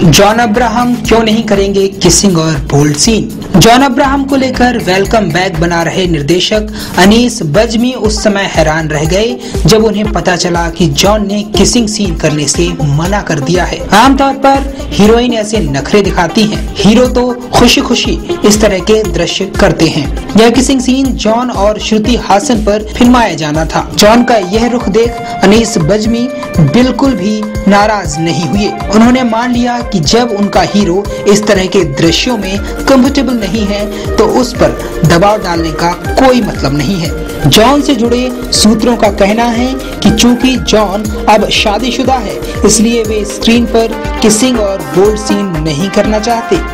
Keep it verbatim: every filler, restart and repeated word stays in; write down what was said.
John Abraham क्यों नहीं करेंगे किसिंग और बोल्ड सीन। जॉन अब्राहम को लेकर वेलकम बैक बना रहे निर्देशक अनीस बज्मी उस समय हैरान रह गए जब उन्हें पता चला कि जॉन ने किसिंग सीन करने से मना कर दिया है। आमतौर पर हीरोइन ऐसे नखरे दिखाती हैं, हीरो तो खुशी खुशी इस तरह के दृश्य करते हैं। यह किसिंग सीन जॉन और श्रुति हासन पर फिल्माया जाना था। जॉन का यह रुख देख अनीस बज्मी बिल्कुल भी नाराज नहीं हुए। उन्होंने मान लिया कि जब उनका हीरो इस तरह के दृश्यों में कंफर्टेबल नहीं है तो उस पर दबाव डालने का कोई मतलब नहीं है। जॉन से जुड़े सूत्रों का कहना है कि चूंकि जॉन अब शादीशुदा है इसलिए वे स्क्रीन पर किसिंग और बोल्ड सीन नहीं करना चाहते।